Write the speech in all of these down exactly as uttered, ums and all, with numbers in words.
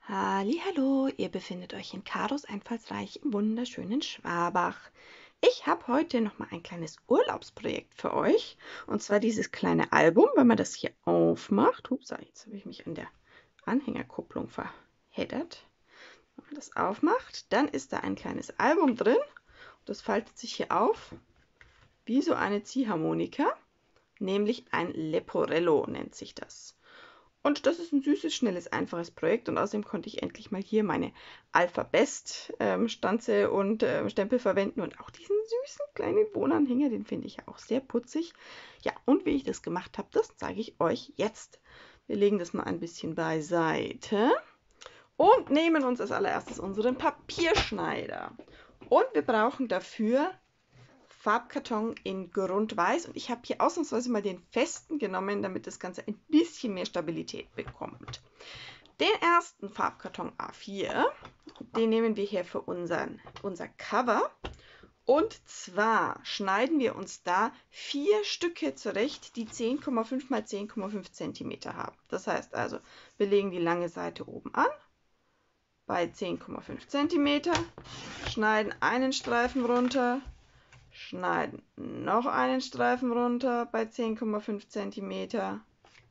Hallihallo, ihr befindet euch in Karos Einfallsreich im wunderschönen Schwabach. Ich habe heute noch mal ein kleines Urlaubsprojekt für euch. Und zwar dieses kleine Album, wenn man das hier aufmacht. Ups, jetzt habe ich mich an der Anhängerkupplung verheddert. Wenn man das aufmacht, dann ist da ein kleines Album drin. Das faltet sich hier auf wie so eine Ziehharmonika, nämlich ein Leporello nennt sich das. Und das ist ein süßes, schnelles, einfaches Projekt und außerdem konnte ich endlich mal hier meine Alphabest-Stanze ähm, und äh, Stempel verwenden und auch diesen süßen kleinen Wohnanhänger, den finde ich ja auch sehr putzig. Ja, und wie ich das gemacht habe, das zeige ich euch jetzt. Wir legen das mal ein bisschen beiseite und nehmen uns als allererstes unseren Papierschneider. Und wir brauchen dafür Farbkarton in Grundweiß und ich habe hier ausnahmsweise mal den festen genommen, damit das Ganze ein bisschen mehr Stabilität bekommt. Den ersten Farbkarton A vier, den nehmen wir hier für unseren, unser Cover und zwar schneiden wir uns da vier Stücke zurecht, die zehn Komma fünf mal zehn Komma fünf Zentimeter haben. Das heißt also, wir legen die lange Seite oben an bei zehn Komma fünf Zentimeter, schneiden einen Streifen runter, schneiden noch einen Streifen runter bei zehn Komma fünf Zentimeter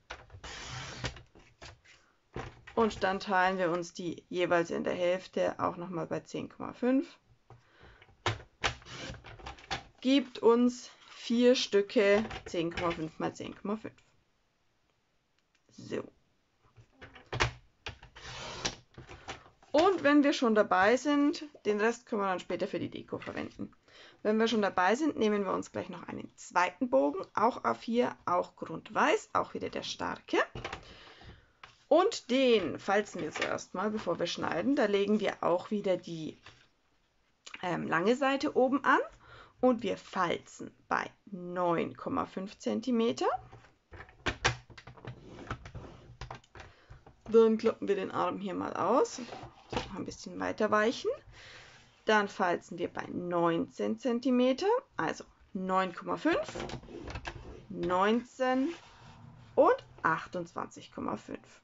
und dann teilen wir uns die jeweils in der Hälfte auch nochmal bei zehn Komma fünf. Gibt uns vier Stücke zehn Komma fünf mal zehn Komma fünf. So. Und wenn wir schon dabei sind, den Rest können wir dann später für die Deko verwenden. Wenn wir schon dabei sind, nehmen wir uns gleich noch einen zweiten Bogen, auch A vier, auch Grundweiß, auch wieder der starke. Und den falzen wir zuerst mal, bevor wir schneiden. Da legen wir auch wieder die ähm, lange Seite oben an und wir falzen bei neun Komma fünf Zentimeter. Dann kloppen wir den Arm hier mal aus, noch ein bisschen weiter weichen. Dann falzen wir bei neunzehn Zentimeter, also neun Komma fünf, neunzehn und achtundzwanzig Komma fünf.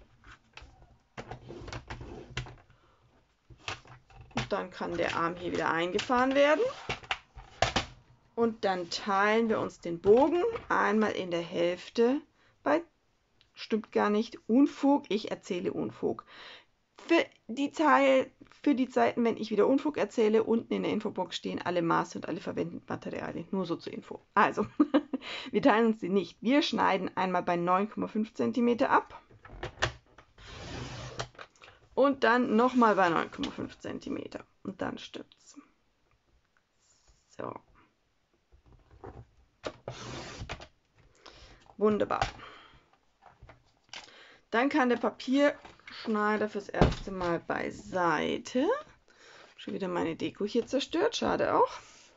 Und dann kann der Arm hier wieder eingefahren werden. Und dann teilen wir uns den Bogen einmal in der Hälfte bei, stimmt gar nicht, Unfug, ich erzähle Unfug. Für die, Teil, für die Zeiten, wenn ich wieder Unfug erzähle, unten in der Infobox stehen alle Maße und alle verwendeten Materialien. Nur so zur Info. Also, wir teilen uns die nicht. Wir schneiden einmal bei neun Komma fünf Zentimeter ab. Und dann nochmal bei neun Komma fünf Zentimeter. Und dann stimmt's. So. Wunderbar. Dann kann der Papierschneider fürs erste Mal beiseite. Schon wieder meine Deko hier zerstört, schade auch.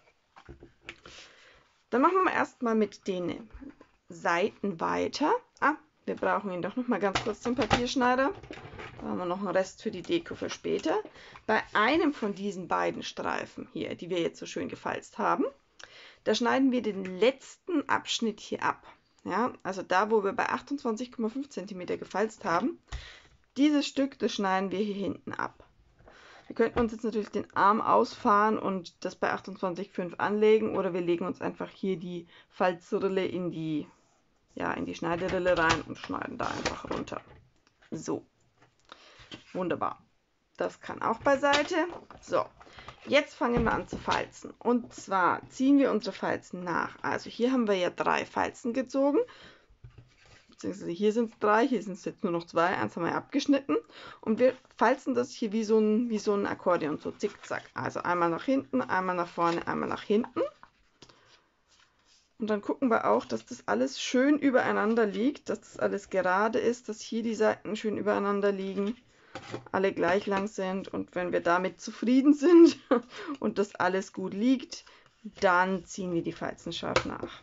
Dann machen wir erstmal mit den Seiten weiter. Ah, wir brauchen ihn doch noch mal ganz kurz, den Papierschneider. Da haben wir noch einen Rest für die Deko für später. Bei einem von diesen beiden Streifen hier, die wir jetzt so schön gefalzt haben, da schneiden wir den letzten Abschnitt hier ab. Ja, also da, wo wir bei achtundzwanzig Komma fünf Zentimeter gefalzt haben, dieses Stück, das schneiden wir hier hinten ab. Wir könnten uns jetzt natürlich den Arm ausfahren und das bei achtundzwanzig Komma fünf anlegen oder wir legen uns einfach hier die Falzrille in die, ja, in die Schneiderille rein und schneiden da einfach runter. So, wunderbar. Das kann auch beiseite. So, jetzt fangen wir an zu falzen. Und zwar ziehen wir unsere Falzen nach. Also hier haben wir ja drei Falzen gezogen. Beziehungsweise hier sind es drei, hier sind es jetzt nur noch zwei. Eins haben wir abgeschnitten. Und wir falzen das hier wie so ein, wie so ein Akkordeon, so zickzack. Also einmal nach hinten, einmal nach vorne, einmal nach hinten. Und dann gucken wir auch, dass das alles schön übereinander liegt, dass das alles gerade ist, dass hier die Seiten schön übereinander liegen, alle gleich lang sind. Und wenn wir damit zufrieden sind und das alles gut liegt, dann ziehen wir die Falzen scharf nach.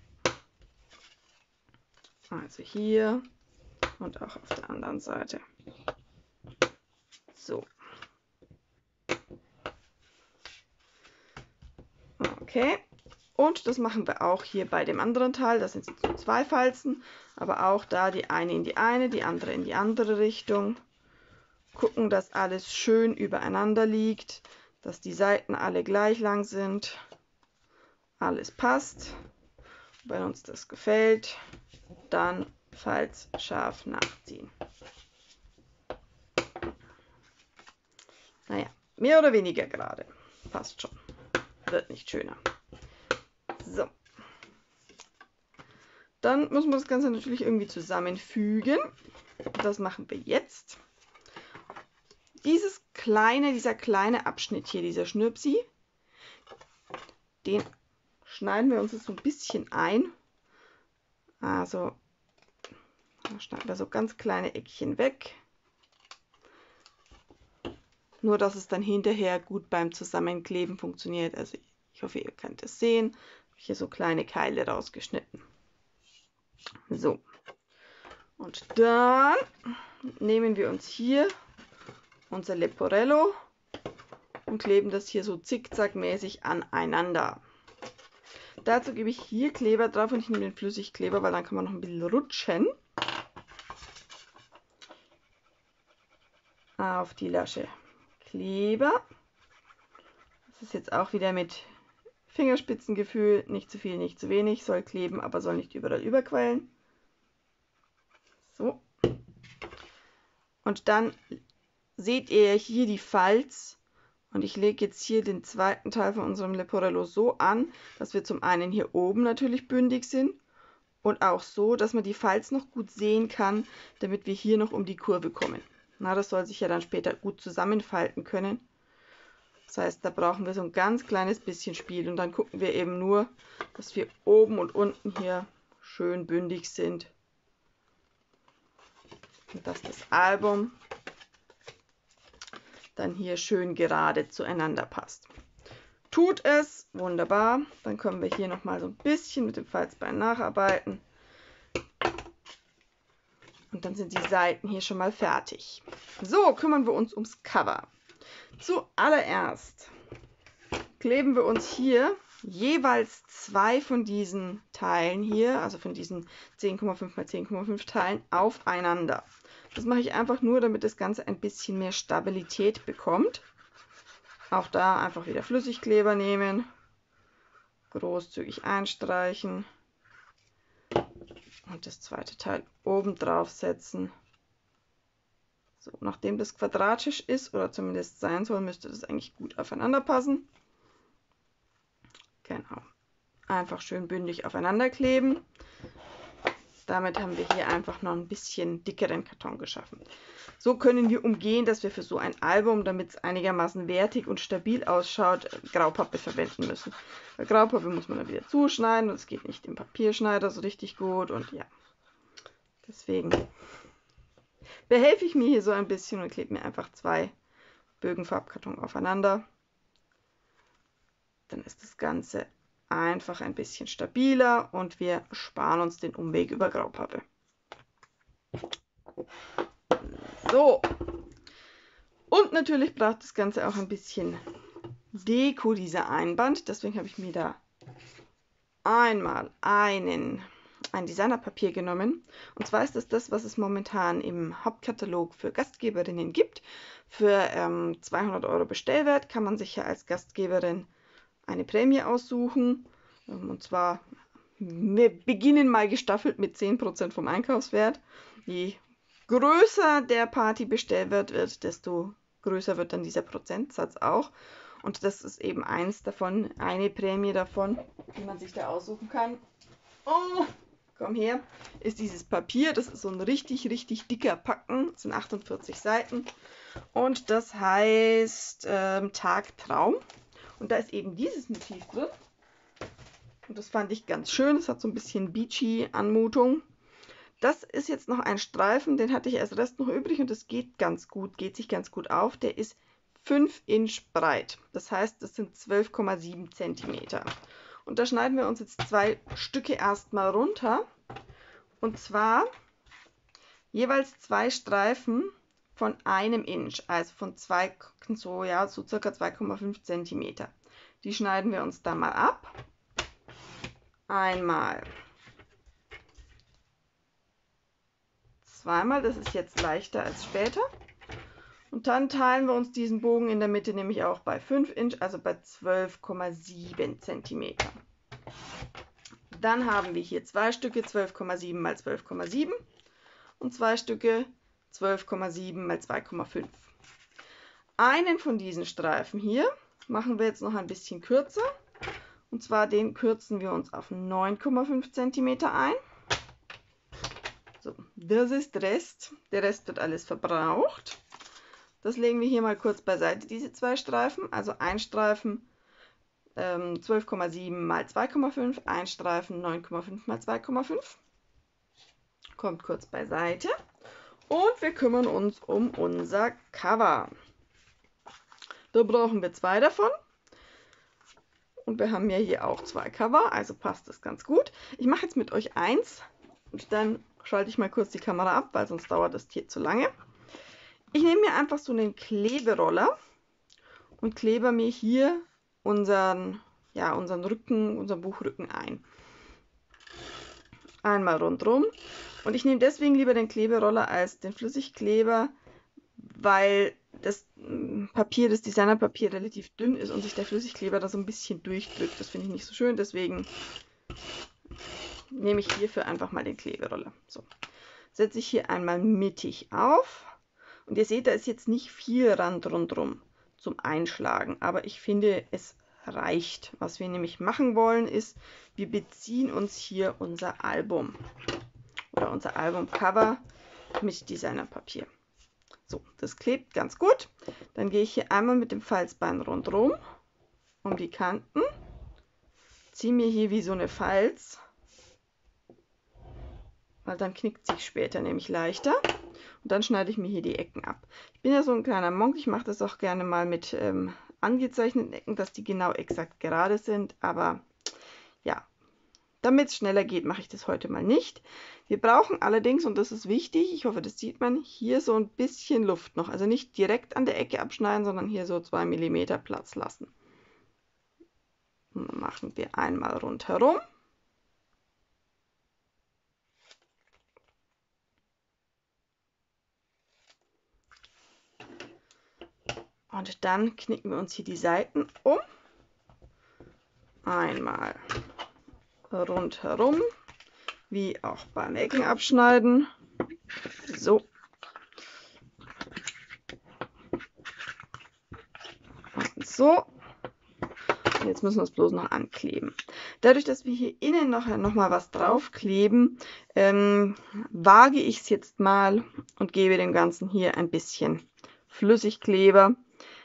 Also hier und auch auf der anderen Seite. So. Okay. Und das machen wir auch hier bei dem anderen Teil. Das sind jetzt nur zwei Falzen, aber auch da die eine in die eine, die andere in die andere Richtung. gucken, dass alles schön übereinander liegt, dass die Seiten alle gleich lang sind, alles passt. Wenn uns das gefällt, dann falls scharf nachziehen. Naja, mehr oder weniger gerade. Passt schon. Wird nicht schöner. So. Dann muss man das Ganze natürlich irgendwie zusammenfügen. Das machen wir jetzt. Dieses kleine, dieser kleine Abschnitt hier, dieser Schnürpsi, den schneiden wir uns jetzt so ein bisschen ein. Also da schneiden wir so ganz kleine Eckchen weg. Nur, dass es dann hinterher gut beim Zusammenkleben funktioniert. Also ich hoffe, ihr könnt es sehen. Ich habe hier so kleine Keile rausgeschnitten. So. Und dann nehmen wir uns hier unser Leporello und kleben das hier so zickzackmäßig aneinander. Dazu gebe ich hier Kleber drauf und ich nehme den Flüssigkleber, weil dann kann man noch ein bisschen rutschen. Auf die Lasche Kleber. Das ist jetzt auch wieder mit Fingerspitzengefühl, nicht zu viel, nicht zu wenig, soll kleben, aber soll nicht überall überquellen. So. Und dann seht ihr hier die Falz und ich lege jetzt hier den zweiten Teil von unserem Leporello so an, dass wir zum einen hier oben natürlich bündig sind und auch so, dass man die Falz noch gut sehen kann, damit wir hier noch um die Kurve kommen. Na, das soll sich ja dann später gut zusammenfalten können. Das heißt, da brauchen wir so ein ganz kleines bisschen Spiel und dann gucken wir eben nur, dass wir oben und unten hier schön bündig sind. Und dass das Album dann hier schön gerade zueinander passt. Tut es, wunderbar. Dann können wir hier nochmal so ein bisschen mit dem Falzbein nacharbeiten. Und dann sind die Seiten hier schon mal fertig. So, kümmern wir uns ums Cover. Zuallererst kleben wir uns hier jeweils zwei von diesen Teilen hier, also von diesen zehn Komma fünf mal zehn Komma fünf Teilen, aufeinander. Das mache ich einfach nur, damit das Ganze ein bisschen mehr Stabilität bekommt. Auch da einfach wieder Flüssigkleber nehmen, großzügig einstreichen und das zweite Teil oben drauf setzen. So, nachdem das quadratisch ist oder zumindest sein soll, müsste das eigentlich gut aufeinander passen. Genau. Einfach schön bündig aufeinander kleben. Damit haben wir hier einfach noch ein bisschen dickeren Karton geschaffen. So können wir umgehen, dass wir für so ein Album, damit es einigermaßen wertig und stabil ausschaut, Graupappe verwenden müssen. Bei Graupappe muss man dann wieder zuschneiden und es geht nicht im Papierschneider so richtig gut und ja. Deswegen behelfe ich mir hier so ein bisschen und klebe mir einfach zwei Bögenfarbkarton aufeinander. Dann ist das Ganze einfach ein bisschen stabiler und wir sparen uns den Umweg über Graupappe. So. Und natürlich braucht das Ganze auch ein bisschen Deko, dieser Einband. Deswegen habe ich mir da einmal einen, ein Designerpapier genommen. Und zwar ist das das, was es momentan im Hauptkatalog für Gastgeberinnen gibt. Für ähm, zweihundert Euro Bestellwert kann man sich ja als Gastgeberin eine Prämie aussuchen. Und zwar, wir beginnen mal gestaffelt mit zehn Prozent vom Einkaufswert. Je größer der Partybestellwert wird, desto größer wird dann dieser Prozentsatz auch. Und das ist eben eins davon, eine Prämie davon, die man sich da aussuchen kann. Oh, komm her, ist dieses Papier. Das ist so ein richtig, richtig dicker Packen. Das sind achtundvierzig Seiten. Und das heißt ähm, Tagtraum. Und da ist eben dieses Motiv drin. Und das fand ich ganz schön. Das hat so ein bisschen beachy Anmutung. Das ist jetzt noch ein Streifen, den hatte ich als Rest noch übrig und das geht ganz gut, geht sich ganz gut auf. Der ist fünf Inch breit. Das heißt, das sind zwölf Komma sieben Zentimeter. Und da schneiden wir uns jetzt zwei Stücke erstmal runter. Und zwar jeweils zwei Streifen von einem Inch, also von zwei, so, ja, so circa zwei Komma fünf Zentimeter. Die schneiden wir uns da mal ab. Einmal. Zweimal, das ist jetzt leichter als später. Und dann teilen wir uns diesen Bogen in der Mitte nämlich auch bei fünf Inch, also bei zwölf Komma sieben Zentimeter. Dann haben wir hier zwei Stücke zwölf Komma sieben mal zwölf Komma sieben und zwei Stücke zwölf Komma sieben mal zwei Komma fünf. Einen von diesen Streifen hier machen wir jetzt noch ein bisschen kürzer. Und zwar den kürzen wir uns auf neun Komma fünf Zentimeter ein. So, das ist der Rest. Der Rest wird alles verbraucht. Das legen wir hier mal kurz beiseite, diese zwei Streifen. Also ein Streifen ähm, zwölf Komma sieben mal zwei Komma fünf, ein Streifen neun Komma fünf mal zwei Komma fünf. Kommt kurz beiseite. Und wir kümmern uns um unser Cover. Da brauchen wir zwei davon. Und wir haben ja hier auch zwei Cover, also passt das ganz gut. Ich mache jetzt mit euch eins und dann schalte ich mal kurz die Kamera ab, weil sonst dauert das hier zu lange. Ich nehme mir einfach so einen Kleberoller und klebe mir hier unseren, ja, unseren Rücken, unseren Buchrücken ein. Einmal rundherum. Und ich nehme deswegen lieber den Kleberoller als den Flüssigkleber, weil das Papier, das Designerpapier relativ dünn ist und sich der Flüssigkleber da so ein bisschen durchdrückt. Das finde ich nicht so schön, deswegen nehme ich hierfür einfach mal den Kleberoller. So, setze ich hier einmal mittig auf und ihr seht, da ist jetzt nicht viel Rand rundherum zum Einschlagen, aber ich finde, es reicht. Was wir nämlich machen wollen ist, wir beziehen uns hier unser Album oder unser Albumcover mit Designerpapier. So, das klebt ganz gut. Dann gehe ich hier einmal mit dem Falzbein rundherum um die Kanten, ziehe mir hier wie so eine Falz, weil dann knickt sich später nämlich leichter. Und dann schneide ich mir hier die Ecken ab. Ich bin ja so ein kleiner Monk, ich mache das auch gerne mal mit ähm, angezeichneten Ecken, dass die genau exakt gerade sind, aber ja, damit es schneller geht, mache ich das heute mal nicht. Wir brauchen allerdings, und das ist wichtig, ich hoffe, das sieht man, hier so ein bisschen Luft noch. Also nicht direkt an der Ecke abschneiden, sondern hier so zwei Millimeter Platz lassen. Und dann machen wir einmal rundherum. Und dann knicken wir uns hier die Seiten um. Einmal rundherum, wie auch beim Ecken abschneiden. So. Und so. Und jetzt müssen wir es bloß noch ankleben. Dadurch, dass wir hier innen noch, noch mal was draufkleben, ähm, wage ich es jetzt mal und gebe dem Ganzen hier ein bisschen Flüssigkleber.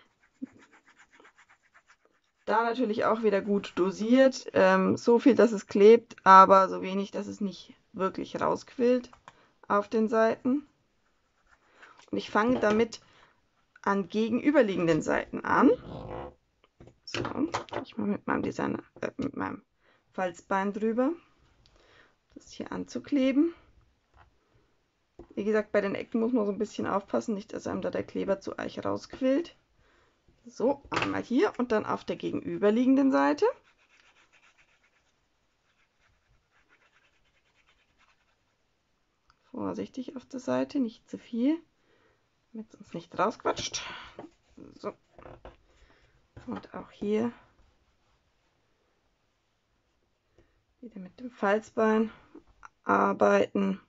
Da natürlich auch wieder gut dosiert, ähm, so viel, dass es klebt, aber so wenig, dass es nicht wirklich rausquillt auf den Seiten. Und ich fange damit an gegenüberliegenden Seiten an. So, ich mal mit meinem Designer, äh, mit meinem Falzbein drüber, das hier anzukleben. Wie gesagt, bei den Ecken muss man so ein bisschen aufpassen, nicht, dass einem da der Kleber zu eich rausquillt. So, einmal hier und dann auf der gegenüberliegenden Seite. Vorsichtig auf der Seite, nicht zu viel, damit es uns nicht rausquatscht. So. Und auch hier wieder mit dem Falzbein arbeiten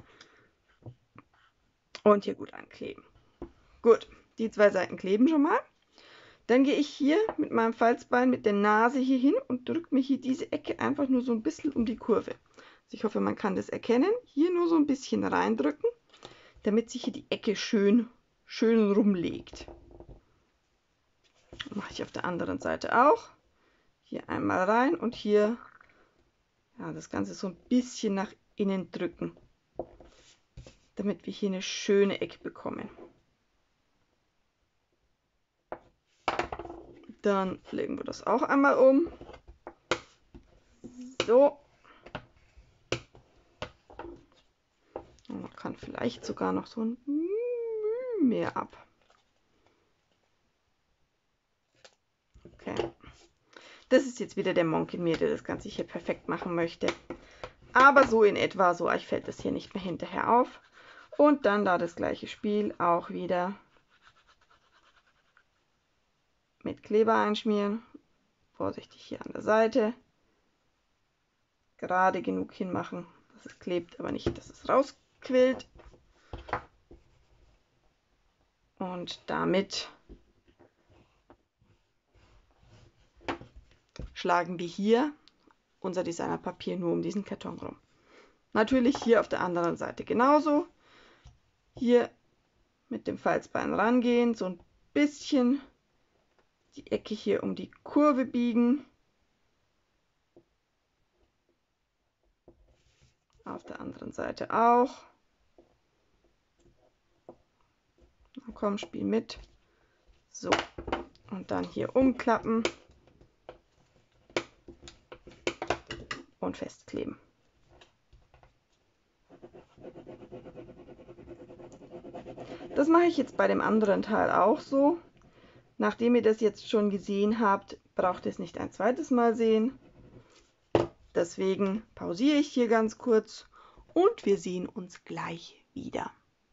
und hier gut ankleben. Gut, die zwei Seiten kleben schon mal. Dann gehe ich hier mit meinem Falzbein mit der Nase hier hin und drücke mir hier diese Ecke einfach nur so ein bisschen um die Kurve. Also ich hoffe, man kann das erkennen. Hier nur so ein bisschen reindrücken, damit sich hier die Ecke schön, schön rumlegt. Das mache ich auf der anderen Seite auch. Hier einmal rein und hier ja, das Ganze so ein bisschen nach innen drücken, damit wir hier eine schöne Ecke bekommen. Dann legen wir das auch einmal um. So. Und man kann vielleicht sogar noch so ein mehr ab. Okay. Das ist jetzt wieder der Monk in mir, der das Ganze hier perfekt machen möchte. Aber so in etwa, so euch fällt das hier nicht mehr hinterher auf. Und dann da das gleiche Spiel auch wieder mit Kleber einschmieren. Vorsichtig hier an der Seite. Gerade genug hinmachen, dass es klebt, aber nicht, dass es rausquillt. Und damit schlagen wir hier unser Designerpapier nur um diesen Karton rum. Natürlich hier auf der anderen Seite genauso. Hier mit dem Falzbein rangehen, so ein bisschen die Ecke hier um die Kurve biegen. Auf der anderen Seite auch. Na komm, spiel mit. So, und dann hier umklappen und festkleben. Das mache ich jetzt bei dem anderen Teil auch so. Nachdem ihr das jetzt schon gesehen habt, braucht ihr es nicht ein zweites Mal sehen. Deswegen pausiere ich hier ganz kurz und wir sehen uns gleich wieder.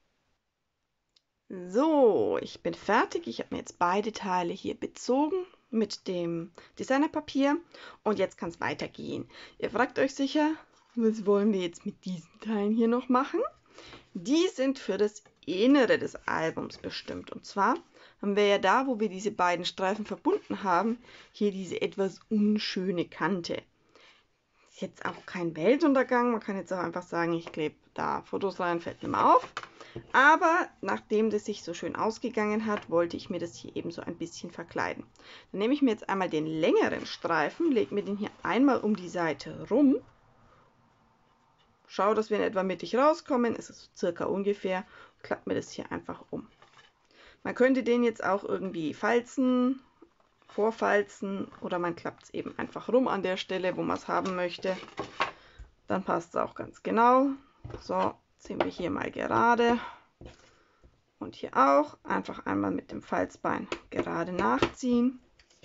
So, ich bin fertig. Ich habe mir jetzt beide Teile hier bezogen mit dem Designerpapier und jetzt kann es weitergehen. Ihr fragt euch sicher, was wollen wir jetzt mit diesen Teilen hier noch machen? Die sind für das Innere des Albums bestimmt. Und zwar haben wir ja da, wo wir diese beiden Streifen verbunden haben, hier diese etwas unschöne Kante. Ist jetzt auch kein Weltuntergang. Man kann jetzt auch einfach sagen, ich klebe da Fotos rein, fällt nicht mehr auf. Aber nachdem das sich so schön ausgegangen hat, wollte ich mir das hier eben so ein bisschen verkleiden. Dann nehme ich mir jetzt einmal den längeren Streifen, lege mir den hier einmal um die Seite rum. Schau, dass wir in etwa mittig rauskommen, es ist so circa ungefähr, klappt mir das hier einfach um. Man könnte den jetzt auch irgendwie falzen, vorfalzen oder man klappt es eben einfach rum an der Stelle, wo man es haben möchte. Dann passt es auch ganz genau. So, ziehen wir hier mal gerade und hier auch. Einfach einmal mit dem Falzbein gerade nachziehen.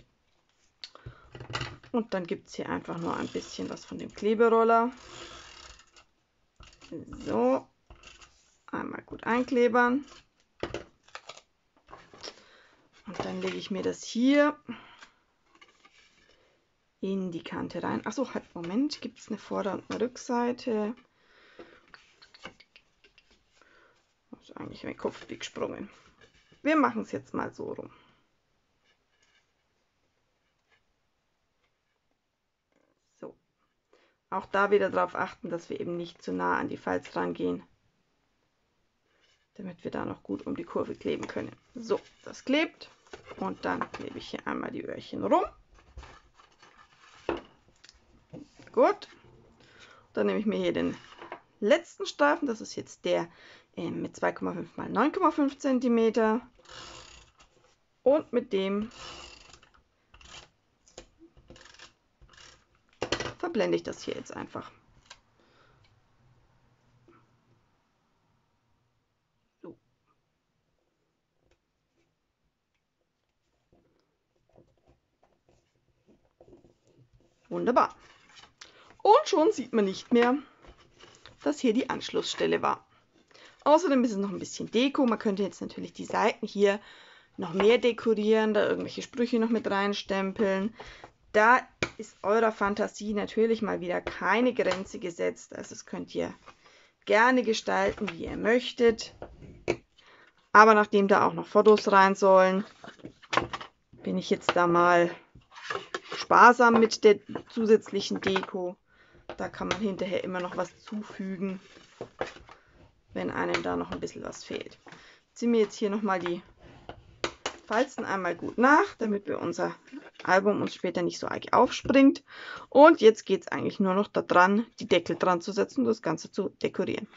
Und dann gibt es hier einfach nur ein bisschen was von dem Kleberoller. So, einmal gut einklebern. Und dann lege ich mir das hier in die Kante rein. Achso, halt, Moment, gibt es eine Vorder- und eine Rückseite? Das ist eigentlich mein Kopf wie gesprungen. Wir machen es jetzt mal so rum. So. Auch da wieder darauf achten, dass wir eben nicht zu nah an die Falz rangehen, damit wir da noch gut um die Kurve kleben können. So, das klebt und dann klebe ich hier einmal die Öhrchen rum. Gut, dann nehme ich mir hier den letzten Streifen, das ist jetzt der äh, mit zwei Komma fünf mal neun Komma fünf Zentimeter und mit dem verblende ich das hier jetzt einfach. So. Wunderbar. Und schon sieht man nicht mehr, dass hier die Anschlussstelle war. Außerdem ist es noch ein bisschen Deko. Man könnte jetzt natürlich die Seiten hier noch mehr dekorieren, da irgendwelche Sprüche noch mit reinstempeln. Da ist eurer Fantasie natürlich mal wieder keine Grenze gesetzt. Also das könnt ihr gerne gestalten, wie ihr möchtet. Aber nachdem da auch noch Fotos rein sollen, bin ich jetzt da mal sparsam mit der zusätzlichen Deko. Da kann man hinterher immer noch was zufügen, wenn einem da noch ein bisschen was fehlt. Ich ziehe mir jetzt hier nochmal die Falzen einmal gut nach, damit wir unser Album uns später nicht so arg aufspringt. Und jetzt geht es eigentlich nur noch daran, die Deckel dran zu setzen und das Ganze zu dekorieren.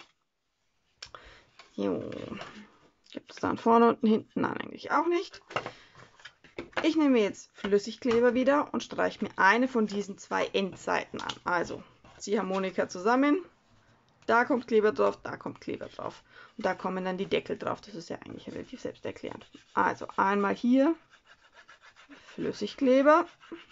Jo. Gibt es dann vorne und hinten? Nein, eigentlich auch nicht. Ich nehme jetzt Flüssigkleber wieder und streiche mir eine von diesen zwei Endseiten an. Also Ziehharmonika zusammen. Da kommt Kleber drauf, da kommt Kleber drauf. Und da kommen dann die Deckel drauf. Das ist ja eigentlich relativ selbsterklärend. Also einmal hier Flüssigkleber.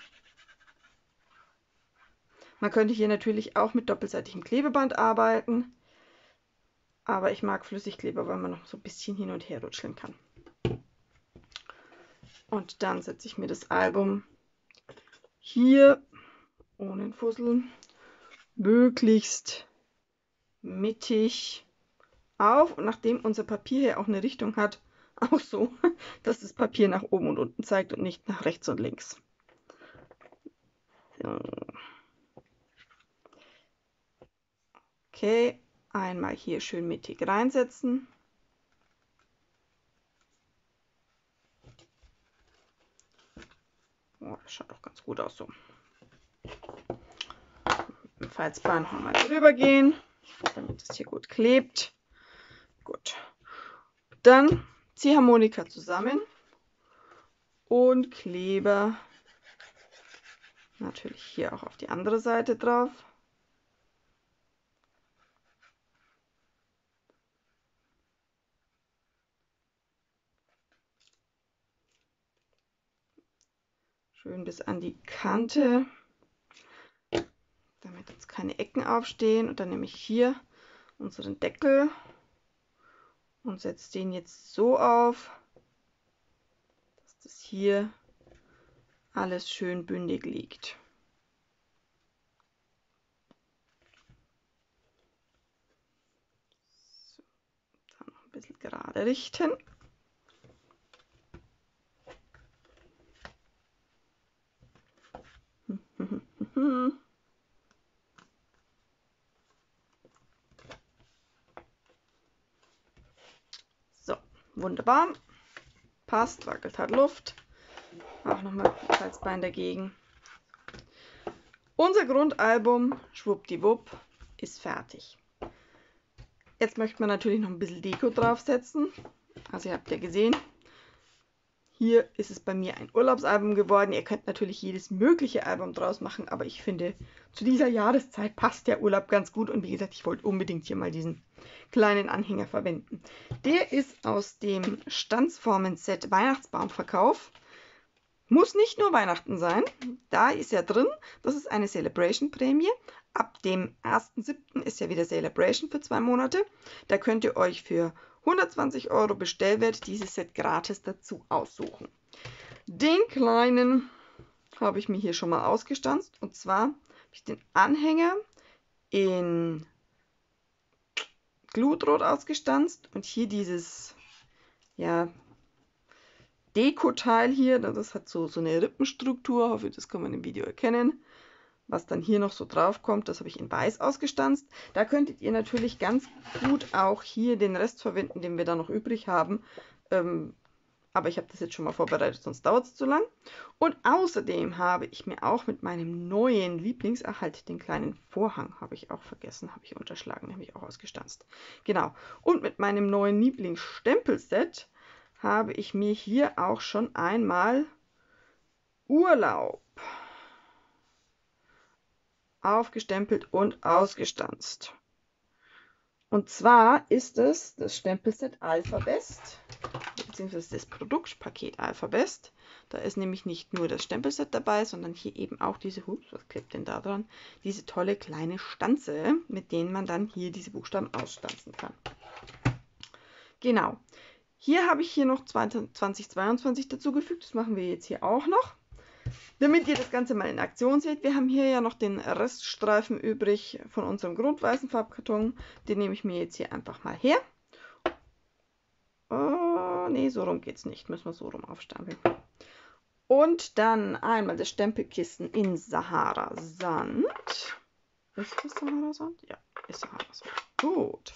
Man könnte hier natürlich auch mit doppelseitigem Klebeband arbeiten. Aber ich mag Flüssigkleber, weil man noch so ein bisschen hin und her rutscheln kann. Und dann setze ich mir das Album hier ohne den Fussel möglichst mittig auf. Und nachdem unser Papier hier auch eine Richtung hat, auch so, dass das Papier nach oben und unten zeigt und nicht nach rechts und links. So. Okay, einmal hier schön mittig reinsetzen. Oh, das schaut doch ganz gut aus so. Mit dem Falzband nochmal drüber gehen, damit es hier gut klebt. Gut. Dann Ziehharmonika zusammen und Kleber natürlich hier auch auf die andere Seite drauf. Schön bis an die Kante, damit uns keine Ecken aufstehen. Und dann nehme ich hier unseren Deckel und setze den jetzt so auf, dass das hier alles schön bündig liegt. So, dann noch ein bisschen gerade richten. So, wunderbar. Passt, wackelt hat Luft. Auch nochmal das Halsbein dagegen. Unser Grundalbum, schwuppdiwupp, ist fertig. Jetzt möchte man natürlich noch ein bisschen Deko draufsetzen. Also ihr habt ja gesehen, hier ist es bei mir ein Urlaubsalbum geworden. Ihr könnt natürlich jedes mögliche Album draus machen, aber ich finde, zu dieser Jahreszeit passt der Urlaub ganz gut. Und wie gesagt, ich wollte unbedingt hier mal diesen kleinen Anhänger verwenden. Der ist aus dem Stanzformen-Set Weihnachtsbaumverkauf. Muss nicht nur Weihnachten sein, da ist ja drin, das ist eine Celebration-Prämie. Ab dem ersten siebten ist ja wieder Celebration für zwei Monate. Da könnt ihr euch für hundertzwanzig Euro Bestellwert dieses Set gratis dazu aussuchen. Den kleinen habe ich mir hier schon mal ausgestanzt. Und zwar habe ich den Anhänger in Glutrot ausgestanzt und hier dieses, ja, Deko-Teil hier, das hat so, so eine Rippenstruktur, hoffe, das kann man im Video erkennen. Was dann hier noch so drauf kommt, das habe ich in weiß ausgestanzt. Da könntet ihr natürlich ganz gut auch hier den Rest verwenden, den wir da noch übrig haben. Ähm, aber ich habe das jetzt schon mal vorbereitet, sonst dauert es zu lang. Und außerdem habe ich mir auch mit meinem neuen Lieblingserhalt, den kleinen Vorhang, habe ich auch vergessen, habe ich unterschlagen, habe ich auch ausgestanzt. Genau. Und mit meinem neuen Lieblingsstempelset habe ich mir hier auch schon einmal Urlaub aufgestempelt und ausgestanzt. Und zwar ist es das Stempelset Alphabest, beziehungsweise das Produktpaket Alphabest. Da ist nämlich nicht nur das Stempelset dabei, sondern hier eben auch diese, ups, was klebt denn da dran? Diese tolle kleine Stanze, mit denen man dann hier diese Buchstaben ausstanzen kann. Genau. Hier habe ich hier noch zweitausendzweiundzwanzig dazugefügt, das machen wir jetzt hier auch noch. Damit ihr das Ganze mal in Aktion seht, wir haben hier ja noch den Reststreifen übrig von unserem grundweißen Farbkarton. Den nehme ich mir jetzt hier einfach mal her. Oh, nee, so rum geht es nicht, müssen wir so rum aufstapeln. Und dann einmal das Stempelkissen in Sahara Sand. Ist das Sahara Sand? Ja, ist Sahara Sand. Gut.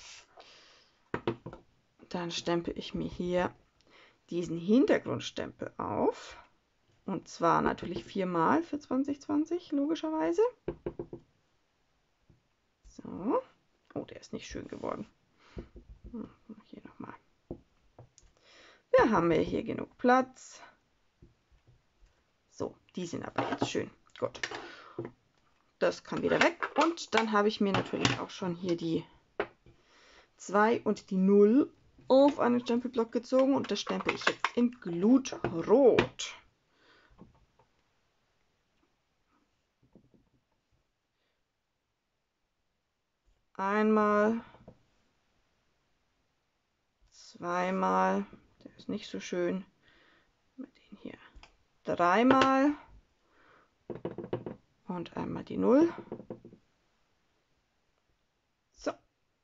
Dann stempel ich mir hier diesen Hintergrundstempel auf. Und zwar natürlich viermal für zwanzig zwanzig, logischerweise. So. Oh, der ist nicht schön geworden. Hier nochmal. Wir haben ja hier genug Platz. So, die sind aber jetzt schön. Gut. Das kann wieder weg. Und dann habe ich mir natürlich auch schon hier die zwei und die null auf einen Stempelblock gezogen. Und das stempel ich jetzt in Glutrot. Einmal, zweimal, der ist nicht so schön, mit den hier dreimal und einmal die null. So.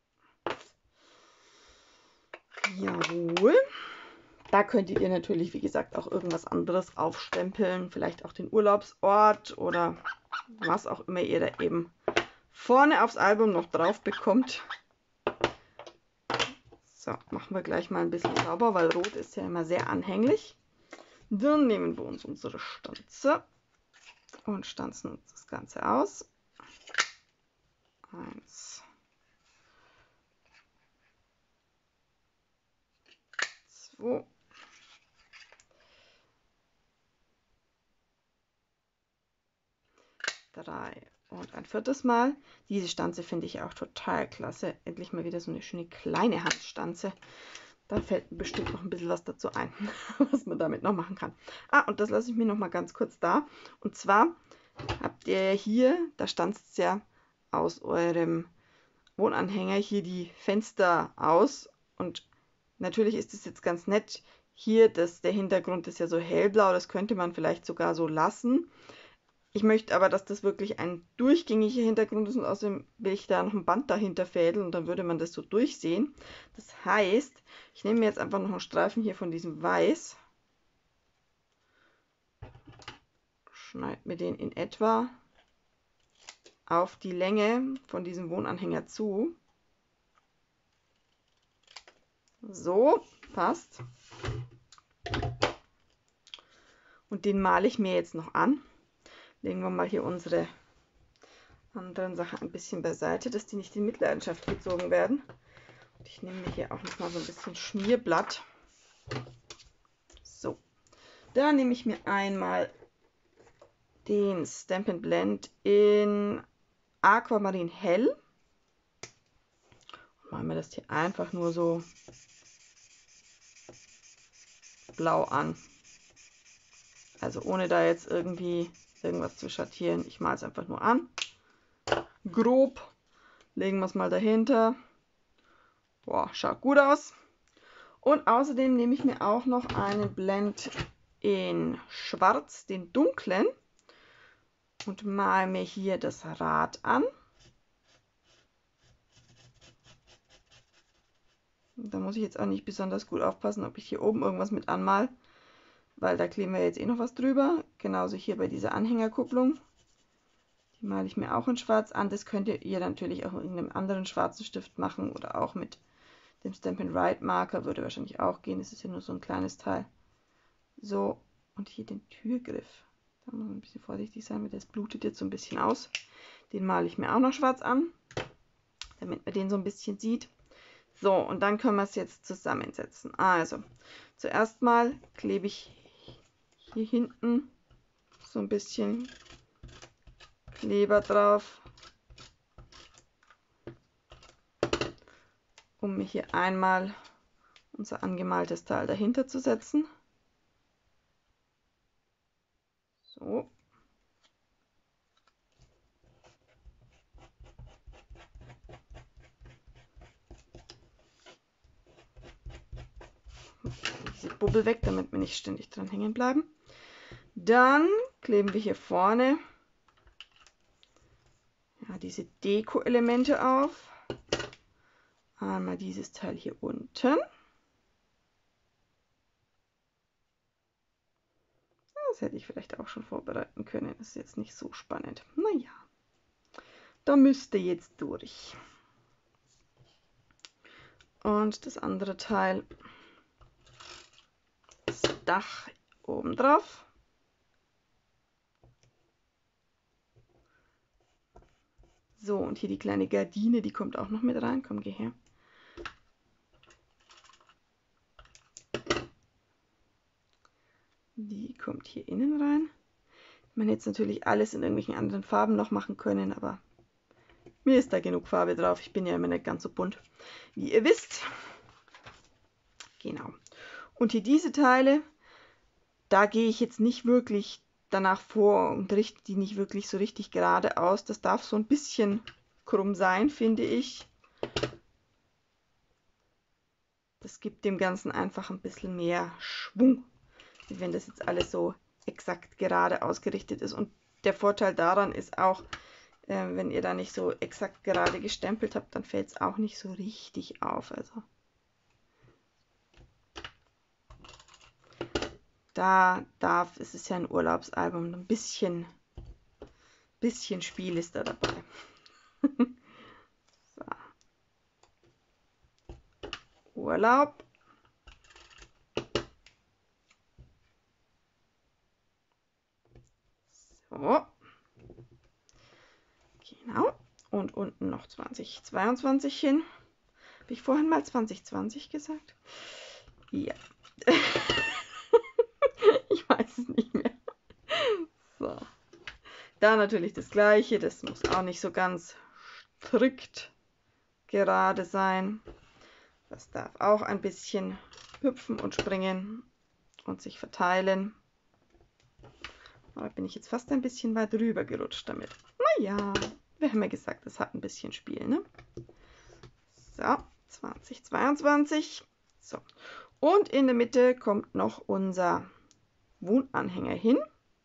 Jawohl. Da könntet ihr natürlich, wie gesagt, auch irgendwas anderes aufstempeln. Vielleicht auch den Urlaubsort oder was auch immer ihr da eben vorne aufs Album noch drauf bekommt. So, machen wir gleich mal ein bisschen sauber, weil Rot ist ja immer sehr anhänglich. Dann nehmen wir uns unsere Stanze und stanzen uns das Ganze aus. Eins, zwei, drei und ein viertes Mal. Diese Stanze finde ich auch total klasse. Endlich mal wieder so eine schöne kleine Handstanze. Da fällt bestimmt noch ein bisschen was dazu ein, was man damit noch machen kann. Ah, und das lasse ich mir noch mal ganz kurz da. Und zwar habt ihr hier, da stanzt es ja aus eurem Wohnanhänger hier die Fenster aus. Und natürlich ist es jetzt ganz nett hier, dass der Hintergrund ist ja so hellblau. Das könnte man vielleicht sogar so lassen. Ich möchte aber, dass das wirklich ein durchgängiger Hintergrund ist und außerdem will ich da noch ein Band dahinter fädeln und dann würde man das so durchsehen. Das heißt, ich nehme mir jetzt einfach noch einen Streifen hier von diesem Weiß, schneide mir den in etwa auf die Länge von diesem Wohnanhänger zu. So, passt. Und den male ich mir jetzt noch an. Legen wir mal hier unsere anderen Sachen ein bisschen beiseite, dass die nicht in Mitleidenschaft gezogen werden. Und ich nehme mir hier auch noch mal so ein bisschen Schmierblatt. So, da nehme ich mir einmal den Stampin' Blend in Aquamarin Hell. Und machen wir das hier einfach nur so blau an. Also ohne da jetzt irgendwie irgendwas zu schattieren. Ich male es einfach nur an. Grob. Legen wir es mal dahinter. Boah, schaut gut aus. Und außerdem nehme ich mir auch noch einen Blend in Schwarz, den dunklen. Und male mir hier das Rad an. Da muss ich jetzt auch nicht besonders gut aufpassen, ob ich hier oben irgendwas mit anmal, weil da kleben wir jetzt eh noch was drüber. Genauso hier bei dieser Anhängerkupplung. Die male ich mir auch in Schwarz an. Das könnt ihr natürlich auch in einem anderen schwarzen Stift machen oder auch mit dem Stampin' Write Marker, würde wahrscheinlich auch gehen. Das ist ja nur so ein kleines Teil. So, und hier den Türgriff. Da muss man ein bisschen vorsichtig sein, weil das blutet jetzt so ein bisschen aus. Den male ich mir auch noch schwarz an, damit man den so ein bisschen sieht. So, und dann können wir es jetzt zusammensetzen. Also, zuerst mal klebe ich hier hinten so ein bisschen Kleber drauf, um mir hier einmal unser angemaltes Teil dahinter zu setzen. So. Diese Bubbel weg, damit wir nicht ständig dran hängen bleiben. Dann kleben wir hier vorne ja, diese Deko-Elemente auf. Einmal dieses Teil hier unten. Das hätte ich vielleicht auch schon vorbereiten können. Das ist jetzt nicht so spannend. Naja, da müsste jetzt durch. Und das andere Teil, das Dach oben drauf. So, und hier die kleine Gardine, die kommt auch noch mit rein. Komm, geh her. Die kommt hier innen rein. Man hätte jetzt natürlich alles in irgendwelchen anderen Farben noch machen können, aber mir ist da genug Farbe drauf. Ich bin ja immer nicht ganz so bunt, wie ihr wisst. Genau. Und hier diese Teile, da gehe ich jetzt nicht wirklich danach vor und richte die nicht wirklich so richtig gerade aus. Das darf so ein bisschen krumm sein, finde ich. Das gibt dem Ganzen einfach ein bisschen mehr Schwung, wenn das jetzt alles so exakt gerade ausgerichtet ist. Und der Vorteil daran ist auch, äh, wenn ihr da nicht so exakt gerade gestempelt habt, dann fällt es auch nicht so richtig auf. Also da darf, es ist ja ein Urlaubsalbum, ein bisschen, bisschen Spiel ist da dabei. So. Urlaub. So. Genau. Und unten noch zwanzig zweiundzwanzig hin. Habe ich vorhin mal zwanzig zwanzig gesagt? Ja. Ich weiß es nicht mehr. So. Da natürlich das gleiche. Das muss auch nicht so ganz strikt gerade sein. Das darf auch ein bisschen hüpfen und springen und sich verteilen. Da bin ich jetzt fast ein bisschen weit rüber gerutscht damit. Naja, wir haben ja gesagt, es hat ein bisschen Spiel, ne? So, zwanzig zweiundzwanzig. So. Und in der Mitte kommt noch unser Wohnanhänger hin.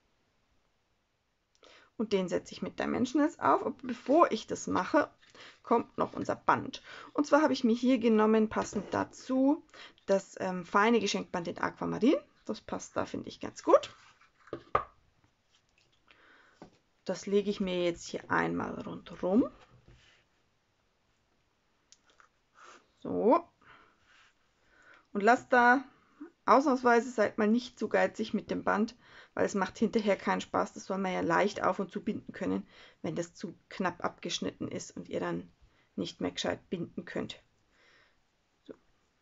Und den setze ich mit Dimensionals auf. Und bevor ich das mache, kommt noch unser Band. Und zwar habe ich mir hier genommen, passend dazu, das ähm, feine Geschenkband in Aquamarin. Das passt da, finde ich, ganz gut. Das lege ich mir jetzt hier einmal rundherum. So. Und lasst da ausnahmsweise, seid mal nicht so geizig mit dem Band, weil es macht hinterher keinen Spaß. Das soll man ja leicht auf und zu binden können, wenn das zu knapp abgeschnitten ist und ihr dann nicht mehr gescheit binden könnt. So.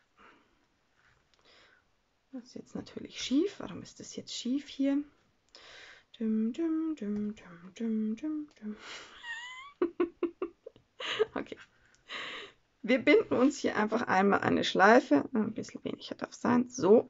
Das ist jetzt natürlich schief. Warum ist das jetzt schief hier? Dum, dum, dum, dum, dum, dum, dum. Okay. Wir binden uns hier einfach einmal eine Schleife. Ein bisschen weniger darf sein. So.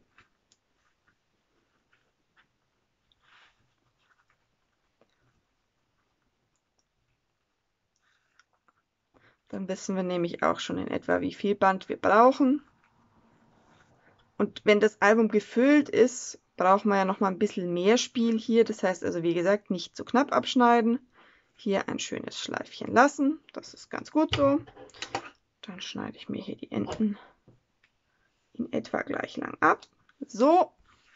Dann wissen wir nämlich auch schon in etwa, wie viel Band wir brauchen. Und wenn das Album gefüllt ist, brauchen wir ja noch mal ein bisschen mehr Spiel hier. Das heißt also, wie gesagt, nicht zu knapp abschneiden. Hier ein schönes Schleifchen lassen. Das ist ganz gut so. Dann schneide ich mir hier die Enden in etwa gleich lang ab. So.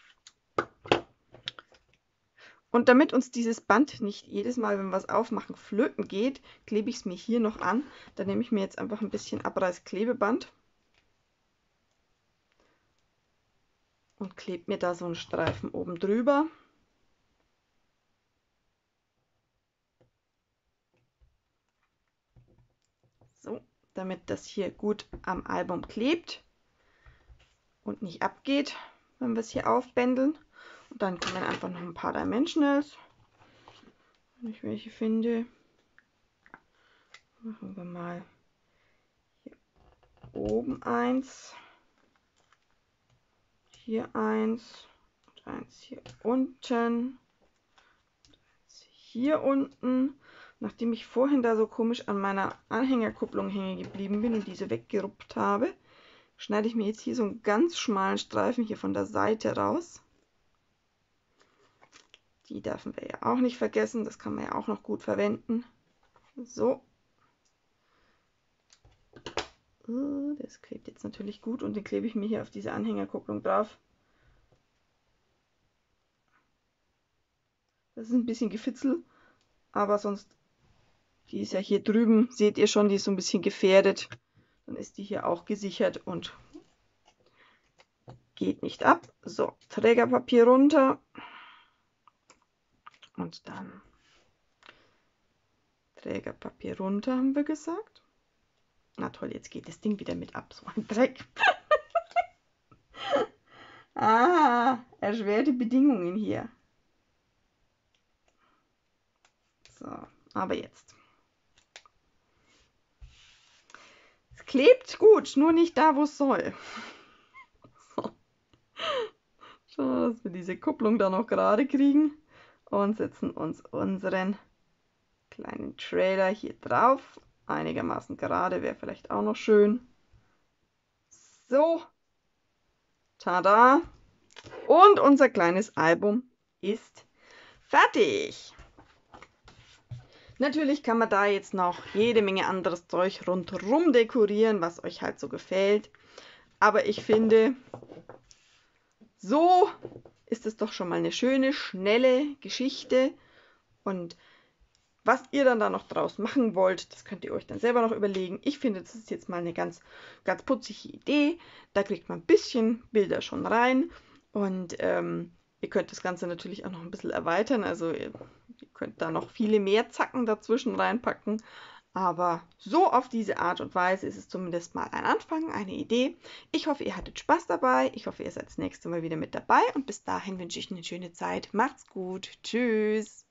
Und damit uns dieses Band nicht jedes Mal, wenn wir es aufmachen, flöten geht, klebe ich es mir hier noch an. Da nehme ich mir jetzt einfach ein bisschen Abreißklebeband und klebe mir da so einen Streifen oben drüber. So, damit das hier gut am Album klebt und nicht abgeht, wenn wir es hier aufbändeln. Und dann kommen einfach noch ein paar Dimensionals, wenn ich welche finde. Machen wir mal hier oben eins, hier eins und eins hier unten, eins hier unten. Nachdem ich vorhin da so komisch an meiner Anhängerkupplung hängen geblieben bin und diese weggeruppt habe, schneide ich mir jetzt hier so einen ganz schmalen Streifen hier von der Seite raus. Die dürfen wir ja auch nicht vergessen, das kann man ja auch noch gut verwenden. So. Das klebt jetzt natürlich gut und den klebe ich mir hier auf diese Anhängerkupplung drauf. Das ist ein bisschen Gefitzel, aber sonst, die ist ja hier drüben, seht ihr schon, die ist so ein bisschen gefährdet. Dann ist die hier auch gesichert und geht nicht ab. So, Trägerpapier runter und dann Trägerpapier runter, haben wir gesagt. Na toll, jetzt geht das Ding wieder mit ab, so ein Dreck. Ah, erschwerte Bedingungen hier. So, aber jetzt. Es klebt gut, nur nicht da, wo es soll. So. Schauen, dass wir diese Kupplung da noch gerade kriegen und setzen uns unseren kleinen Trailer hier drauf. Einigermaßen gerade wäre vielleicht auch noch schön. So. Tada. Und unser kleines Album ist fertig. Natürlich kann man da jetzt noch jede Menge anderes Zeug rundherum dekorieren, was euch halt so gefällt. Aber ich finde, so ist es doch schon mal eine schöne, schnelle Geschichte. Und was ihr dann da noch draus machen wollt, das könnt ihr euch dann selber noch überlegen. Ich finde, das ist jetzt mal eine ganz, ganz putzige Idee. Da kriegt man ein bisschen Bilder schon rein. Und ähm, ihr könnt das Ganze natürlich auch noch ein bisschen erweitern. Also ihr, ihr könnt da noch viele mehr Zacken dazwischen reinpacken. Aber so auf diese Art und Weise ist es zumindest mal ein Anfang, eine Idee. Ich hoffe, ihr hattet Spaß dabei. Ich hoffe, ihr seid das nächste Mal wieder mit dabei. Und bis dahin wünsche ich eine schöne Zeit. Macht's gut. Tschüss.